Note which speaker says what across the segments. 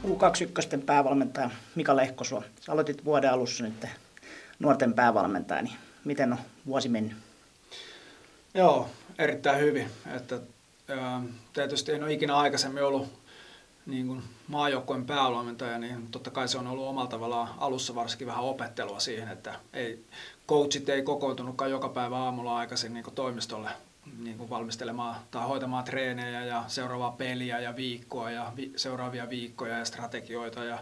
Speaker 1: U21 päävalmentaja Mika Lehkosuo. Sä aloitit vuoden alussa nyt nuorten päävalmentaja, niin miten on vuosi mennyt?
Speaker 2: Joo, erittäin hyvin. Että, tietysti en ole ikinä aikaisemmin ollut niin kuin maajoukkueen päävalmentaja, niin totta kai se on ollut omalla tavallaan alussa varsinkin vähän opettelua siihen, että coachit ei kokoontunutkaan joka päivä aamulla aikaisin niin kuin toimistolle niin kuin valmistelemaan tai hoitamaan treenejä ja seuraavaa peliä ja viikkoa ja seuraavia viikkoja ja strategioita. Ja,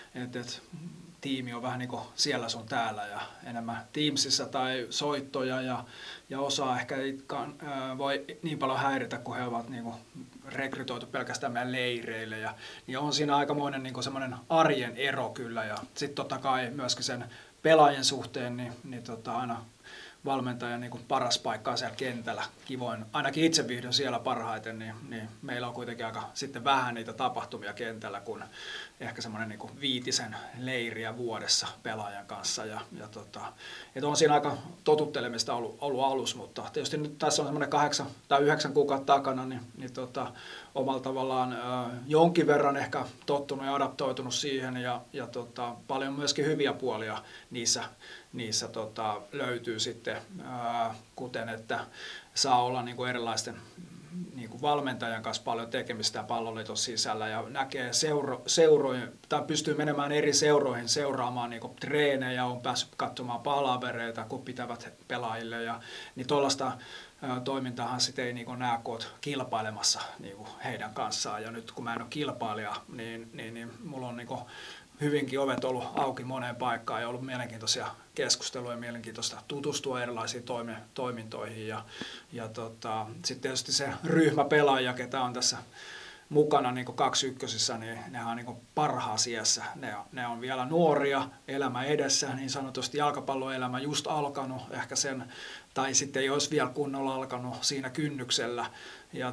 Speaker 2: tiimi on vähän niin kuin siellä sun täällä ja enemmän Teamsissa tai soittoja ja osa ehkä voi niin paljon häiritä, kun he ovat niin kuin rekrytoitu pelkästään meidän leireille. Niin on siinä aikamoinen niin kuin semmoinen arjen ero kyllä ja sitten totta kai myöskin sen pelaajien suhteen niin aina valmentajan niin kuin paras paikka on siellä kentällä. Kivoin, ainakin itse viihdyn siellä parhaiten, niin meillä on kuitenkin aika sitten vähän niitä tapahtumia kentällä, kun ehkä semmoinen niin kuin 5 leiriä vuodessa pelaajan kanssa. Että on siinä aika totuttelemista ollut alussa, mutta tietysti nyt tässä on semmoinen 8 tai 9 kuukautta takana, niin omalla tavallaan jonkin verran ehkä tottunut ja adaptoitunut siihen ja paljon myöskin hyviä puolia niissä löytyy sitten, kuten että saa olla niin kuin erilaisten niin kuin valmentajan kanssa paljon tekemistä palloliiton sisällä ja näkee seurojen, tai pystyy menemään eri seuroihin seuraamaan niin kuin treenejä, on päässyt katsomaan palavereita, kun pitävät pelaajille, niin tuollaista toimintaahan sitten ei niin kuin näe, kun olet kilpailemassa niin kuin heidän kanssaan, ja nyt kun mä en ole kilpailija, niin mulla on niin kuin hyvinkin ovet ollut auki moneen paikkaan ja ollut mielenkiintoisia keskusteluja ja mielenkiintoista tutustua erilaisiin toimintoihin. Sitten tietysti se ryhmä pelaajia, ketä on tässä mukana niin 21, niin nehän on niin parhaassa iässä. Ne on vielä nuoria, elämä edessä, niin sanotusti jalkapalloelämä just alkanut, ehkä sen, tai sitten ei olisi vielä kunnolla alkanut siinä kynnyksellä. Ja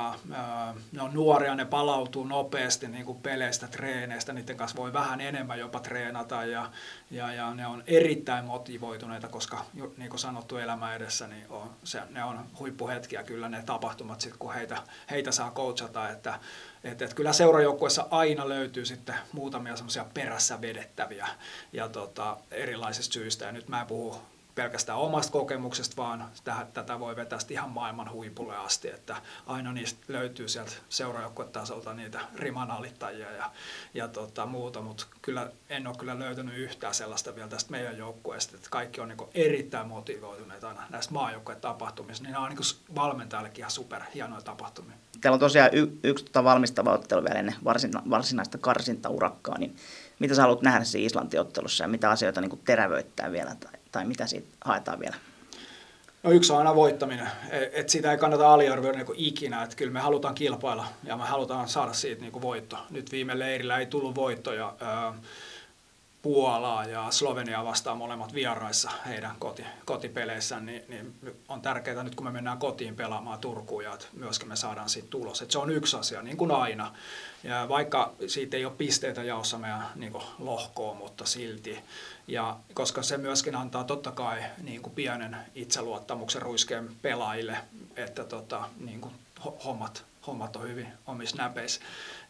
Speaker 2: ne on nuoria, ne palautuu nopeasti niin kuin peleistä, treeneistä, niiden kanssa voi vähän enemmän jopa treenata ja ne on erittäin motivoituneita, koska niin kuin sanottu elämä edessä, niin ne on huippuhetkiä kyllä ne tapahtumat, sit, kun heitä saa coachata, että kyllä seurajoukkueessa aina löytyy sitten muutamia semmoisia perässä vedettäviä ja erilaisista syistä ja nyt mä en puhu pelkästään omasta kokemuksesta, vaan tätä voi vetää ihan maailman huipulle asti, että aina niistä löytyy sieltä seurajoukkuetasolta niitä rimanalittajia ja muuta, mutta en ole kyllä löytänyt yhtään sellaista vielä tästä meidän joukkueesta, että kaikki on niin kuin erittäin motivoituneita aina näistä maajoukkuetapahtumista, niin nämä on niin valmentajallekin ihan super hienoja tapahtumia.
Speaker 1: Teillä on tosiaan yksi valmistava ottelu vielä ennen varsinaista karsintaurakkaa, niin mitä sä haluat nähdä siinä Islanti-ottelussa ja mitä asioita niin kuin terävöittää vielä tai mitä siitä haetaan vielä?
Speaker 2: No yksi on aina voittaminen, että sitä ei kannata aliarvioida niin kuin ikinä, että kyllä me halutaan kilpailla ja me halutaan saada siitä niin kuin voitto. Nyt viime leirillä ei tullut voittoja. Puolaa ja Sloveniaa vastaan molemmat vieraissa heidän kotipeleissään, niin on tärkeää nyt kun me mennään kotiin pelaamaan Turkuun ja myöskin me saadaan siitä tulos. Et se on yksi asia, niin kuin aina. Ja vaikka siitä ei ole pisteitä jaossa meidän niin kuin lohkoon, mutta silti. Ja koska se myöskin antaa totta kai niin kuin pienen itseluottamuksen ruiskeen pelaajille, että niin kuin hommat on hyvin omissa näpeissä.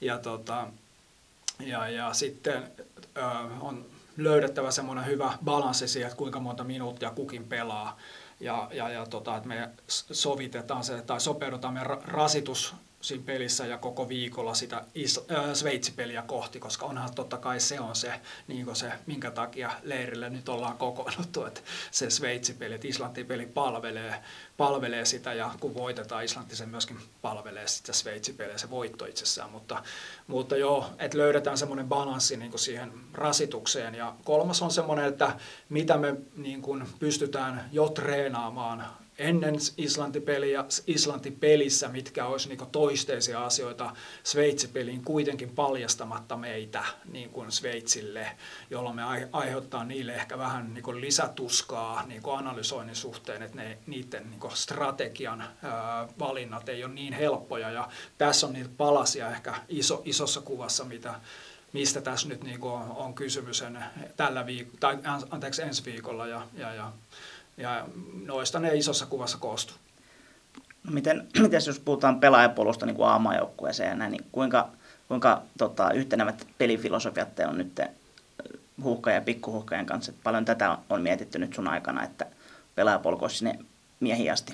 Speaker 2: Ja sitten on löydettävä semmoinen hyvä balanssi siihen, että kuinka monta minuuttia kukin pelaa. Että me sovitetaan se tai sopeudutaan meidän rasitus siinä pelissä ja koko viikolla sitä Sveitsi-peliä kohti, koska onhan totta kai se on se, niin se minkä takia leirille nyt ollaan kokoonnuttu, että se Sveitsi-peli, että Islanti-peli palvelee sitä ja kun voitetaan Islanti, se myöskin palvelee sitä Sveitsi-peliä, se voitto itsessään, mutta joo, että löydetään semmoinen balanssi niin kuin siihen rasitukseen ja kolmas on semmoinen, että mitä me niin kuin pystytään jo treenaamaan ennen Islanti-peliä, Islanti-pelissä, mitkä olisi niin toisteisia asioita Sveitsi-peliin kuitenkin paljastamatta meitä niin kuin Sveitsille, jolloin me aiheuttaa niille ehkä vähän niin lisätuskaa niin analysoinnin suhteen, että niiden niin strategian valinnat ei ole niin helppoja. Ja tässä on niitä palasia ehkä isossa kuvassa, mistä tässä nyt niin on kysymys ensi viikolla ja noista ne isossa kuvassa koostuu.
Speaker 1: No miten jos puhutaan pelaajapolusta niin kuin A-maajoukkueeseen ja näin, niin kuinka kuinka yhtenevät pelifilosofiat te on nyt huuhkajien ja pikkuhuuhkajien kanssa? Että paljon tätä on mietitty nyt sun aikana, että pelaajapolku olisi sinne miehiin asti.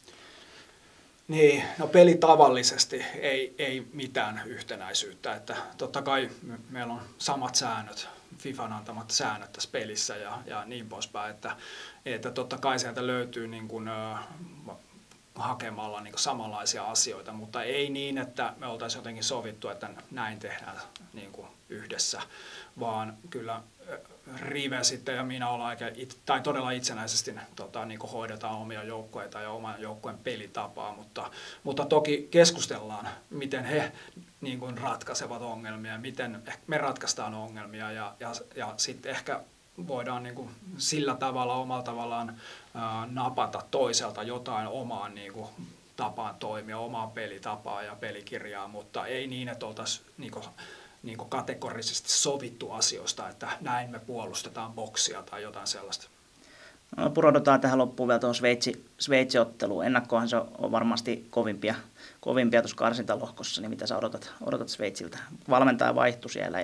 Speaker 2: Niin, no pelitavallisesti ei mitään yhtenäisyyttä, että totta kai meillä on samat säännöt, FIFAn antamat säännöt tässä pelissä ja niin poispäin, että totta kai sieltä löytyy niin kuin, hakemalla niin kuin samanlaisia asioita, mutta ei niin, että me oltaisiin jotenkin sovittu, että näin tehdään niin kuin yhdessä, vaan kyllä Rive sitten ja minä ollaan todella itsenäisesti niin kuin hoidetaan omia joukkueita ja oman joukkueen pelitapaa, mutta toki keskustellaan, miten he niin kuin ratkaisevat ongelmia, miten me ratkaistaan ongelmia ja sitten ehkä voidaan niin kuin sillä tavalla omalla tavallaan napata toiselta jotain omaan niin kuin tapaan toimia, omaan pelitapaan ja pelikirjaan, mutta ei niin, että oltaisiin niin kuin kategorisesti sovittu asioista, että näin me puolustetaan boksia tai jotain sellaista.
Speaker 1: No, pureudutaan tähän loppuun vielä tuohon Sveitsi-otteluun. Ennakkohan se on varmasti kovimpia tuossa karsintalohkossa, niin mitä sä odotat Sveitsiltä? Valmentaja vaihtui siellä.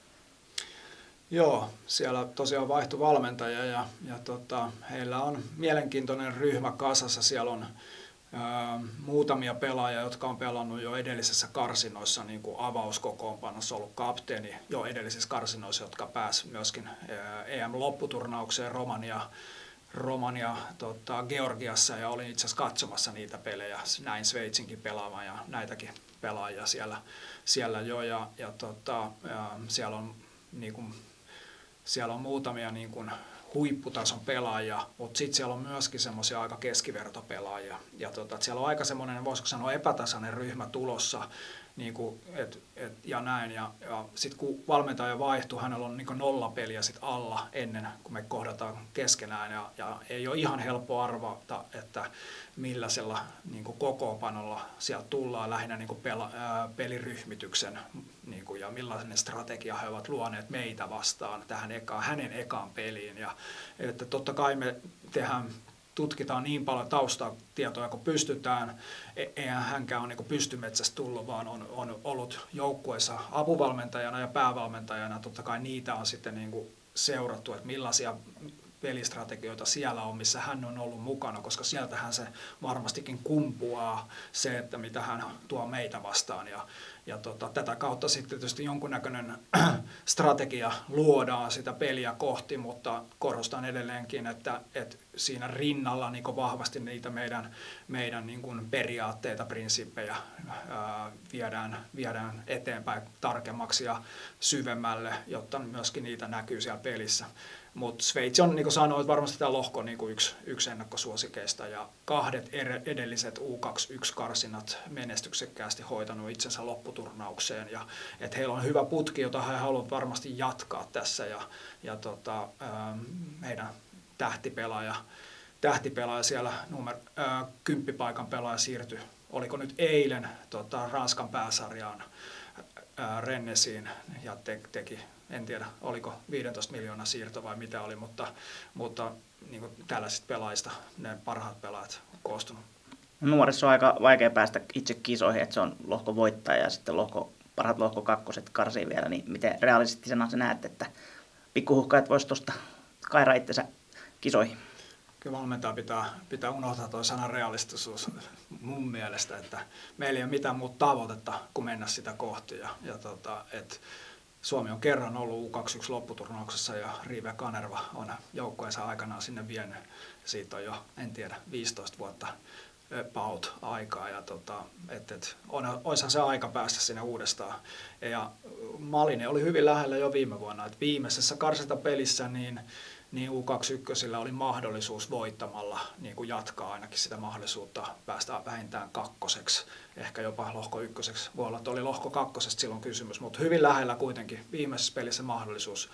Speaker 2: Joo, siellä tosiaan vaihtui valmentaja ja heillä on mielenkiintoinen ryhmä kasassa. Siellä on muutamia pelaajia, jotka on pelannut jo edellisissä karsinoissa, niin kuin avauskokoonpanossa ollut kapteeni jo edellisissä karsinoissa, jotka pääsi myöskin EM-lopputurnaukseen Romania Georgiassa, ja olin itse asiassa katsomassa niitä pelejä, näin Sveitsinkin pelaavan ja näitäkin pelaajia siellä jo, ja siellä on niin kuin, siellä on muutamia niin kuin huipputason pelaajia, mutta sitten siellä on myöskin semmoisia aika keskivertopelaajia. Ja siellä on aika semmoinen, voisiko sanoa, epätasainen ryhmä tulossa, niin kuin, ja näin. Ja sitten kun valmentaja vaihtuu, hänellä on niin 0 peliä sit alla ennen kuin me kohdataan keskenään. Ja ei ole ihan helppo arvata, että millaisella niin kuin kokoonpanolla sieltä tullaan lähinnä niin kuin peliryhmityksen niin kuin, ja millainen strategia he ovat luoneet meitä vastaan tähän hänen ekaan peliin. Ja, että totta kai me tutkitaan niin paljon taustatietoja kuin pystytään. Eihän hänkään ole niin pystymetsästä tullut, vaan on ollut joukkueessa apuvalmentajana ja päävalmentajana. Totta kai niitä on sitten niin kuin seurattu, että millaisia pelistrategioita siellä on, missä hän on ollut mukana, koska sieltähän se varmastikin kumpuaa se, että mitä hän tuo meitä vastaan. Ja tätä kautta sitten tietysti jonkunnäköinen strategia luodaan sitä peliä kohti, mutta korostan edelleenkin, että siinä rinnalla niin vahvasti niitä meidän niin kuin periaatteita, prinsiippejä viedään eteenpäin tarkemmaksi ja syvemmälle, jotta myöskin niitä näkyy siellä pelissä. Mutta Sveitsi on, niin kuin sanoit, varmasti tämä lohko niin kuin yksi ennakkosuosikeista, ja 2 edelliset U21-karsinat menestyksekkäästi hoitanut itsensä lopputurnaukseen, ja että heillä on hyvä putki, jota he haluavat varmasti jatkaa tässä, ja heidän tähtipelaaja siellä 10 paikan pelaaja siirtyi, oliko nyt eilen Ranskan pääsarjaan Rennesiin, ja teki, en tiedä oliko 15 miljoonaa siirto vai mitä oli, mutta niin kuin tällaisista pelaajista ne parhaat pelaajat on koostunut.
Speaker 1: Nuorissa on aika vaikea päästä itse kisoihin, että se on lohkovoittaja ja sitten parhaat lohkokakkoset karsii vielä, niin miten realistisena sä näet, että pikkuhuhkajat vois tuosta kairaa itsensä kisoihin?
Speaker 2: Kyllä valmentaja pitää unohtaa tuo sana realistisuus mun mielestä, että meillä ei ole mitään muuta tavoitetta kuin mennä sitä kohti. Et Suomi on kerran ollut U21 lopputurnauksessa ja Rive Kanerva on joukkueensa aikanaan sinne vienyt. Siitä on jo, en tiedä, 15 vuotta about aikaa. Ja olisihan se aika päästä sinne uudestaan. Ja Malinen oli hyvin lähellä jo viime vuonna. Et viimeisessä karsintapelissä niin U21 oli mahdollisuus voittamalla niin kuin jatkaa ainakin sitä mahdollisuutta päästä vähintään kakkoseksi, ehkä jopa lohko ykköseksi. Voi olla, että oli lohko kakkosesta silloin kysymys, mutta hyvin lähellä kuitenkin viimeisessä pelissä mahdollisuus.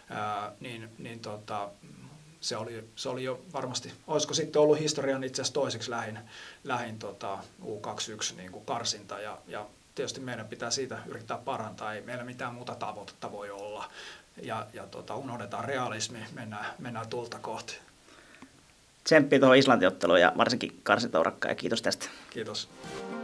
Speaker 2: Se oli jo varmasti, olisiko sitten ollut historian itse asiassa toiseksi lähin U21 niin kuin karsinta, ja tietysti meidän pitää siitä yrittää parantaa, ei meillä mitään muuta tavoitetta voi olla. Ja unohdetaan realismi, mennään tulta kohti.
Speaker 1: Tsemppiä tuohon Islanti-otteluun ja varsinkin karsintaurakkaan, ja kiitos tästä.
Speaker 2: Kiitos.